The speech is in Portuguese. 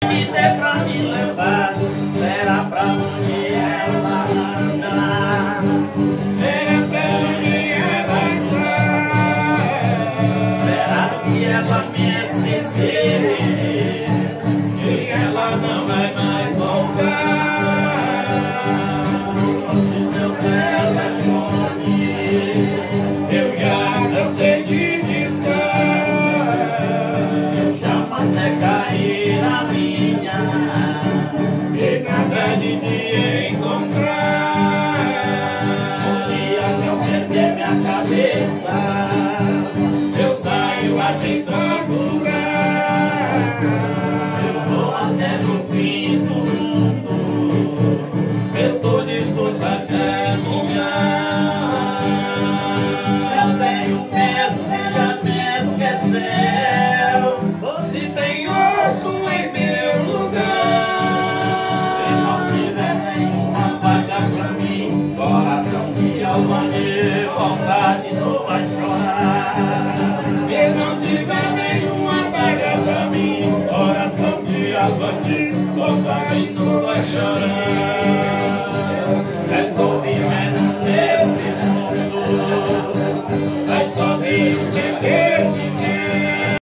Me der pra me levar, será pra onde ela andar? Será pra onde ela está? Será se ela me esquecer E ela não vai mais voltar. de seu telefone? Eu já cansei de discar. Chama até cair a minha E nada de te encontrar. o dia que eu perder minha cabeça, Eu saio a te procurar. eu vou até no fim do mundo. Eu estou disposto a caminhar. Eu tenho medo se já me esqueceu. Você tem outro em meu lugar. Se não tiver nenhuma vaga pra mim, coração de alma de vontade não vai chorar. Se não tiver nenhuma vaga pra mim, coração de alma de